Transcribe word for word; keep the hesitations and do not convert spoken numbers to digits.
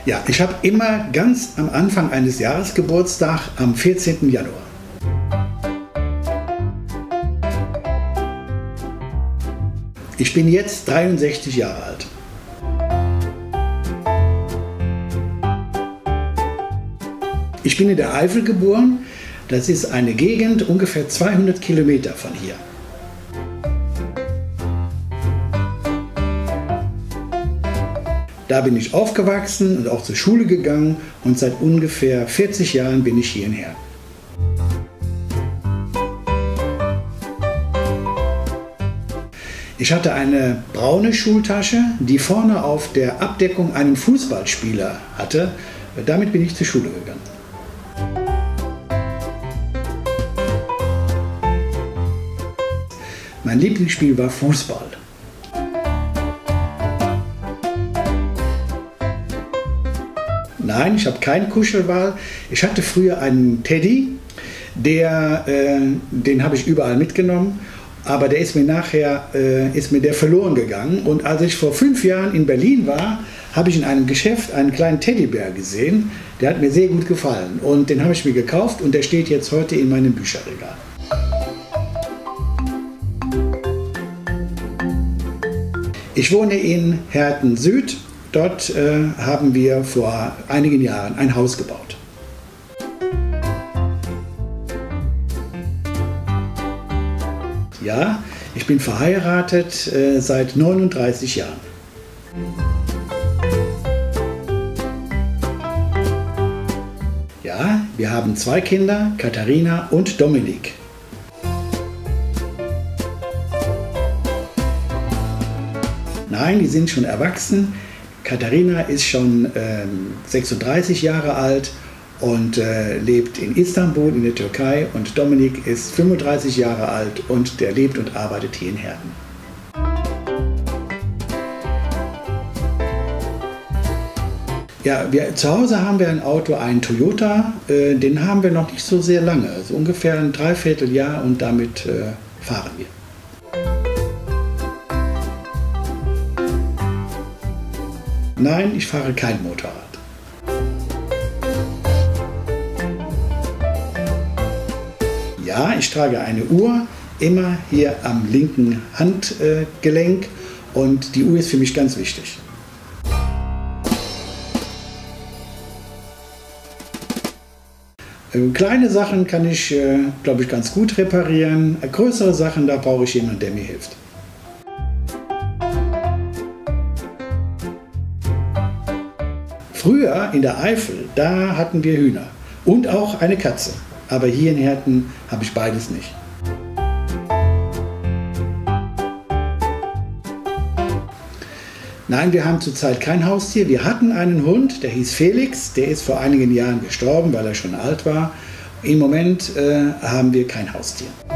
Ja, ich habe immer ganz am Anfang eines Jahres Geburtstag, am vierzehnten Januar. Ich bin jetzt dreiundsechzig Jahre alt. Ich bin in der Eifel geboren. Das ist eine Gegend ungefähr zweihundert Kilometer von hier. Da bin ich aufgewachsen und auch zur Schule gegangen und seit ungefähr vierzig Jahren bin ich hierher. Ich hatte eine braune Schultasche, die vorne auf der Abdeckung einen Fußballspieler hatte. Damit bin ich zur Schule gegangen. Mein Lieblingsspiel war Fußball. Nein, ich habe keinen Kuschelwal. Ich hatte früher einen Teddy, der, äh, den habe ich überall mitgenommen, aber der ist mir nachher äh, ist mir der verloren gegangen. Und als ich vor fünf Jahren in Berlin war, habe ich in einem Geschäft einen kleinen Teddybär gesehen. Der hat mir sehr gut gefallen und den habe ich mir gekauft und der steht jetzt heute in meinem Bücherregal. Ich wohne in Herten Süd. Dort äh, haben wir vor einigen Jahren ein Haus gebaut. Ja, ich bin verheiratet äh, seit neununddreißig Jahren. Ja, wir haben zwei Kinder, Katharina und Dominik. Nein, die sind schon erwachsen. Katharina ist schon ähm, sechsunddreißig Jahre alt und äh, lebt in Istanbul in der Türkei und Dominik ist fünfunddreißig Jahre alt und der lebt und arbeitet hier in Herten. Ja, wir, zu Hause haben wir ein Auto, einen Toyota, äh, den haben wir noch nicht so sehr lange, also ungefähr ein Dreivierteljahr und damit äh, fahren wir. Nein, ich fahre kein Motorrad. Ja, ich trage eine Uhr, immer hier am linken Handgelenk äh, und die Uhr ist für mich ganz wichtig. Äh, kleine Sachen kann ich, äh, glaube ich, ganz gut reparieren. Äh, größere Sachen, da brauche ich jemanden, der mir hilft. Früher in der Eifel, da hatten wir Hühner und auch eine Katze. Aber hier in Herten habe ich beides nicht. Nein, wir haben zurzeit kein Haustier. Wir hatten einen Hund, der hieß Felix. Der ist vor einigen Jahren gestorben, weil er schon alt war. Im Moment äh, haben wir kein Haustier.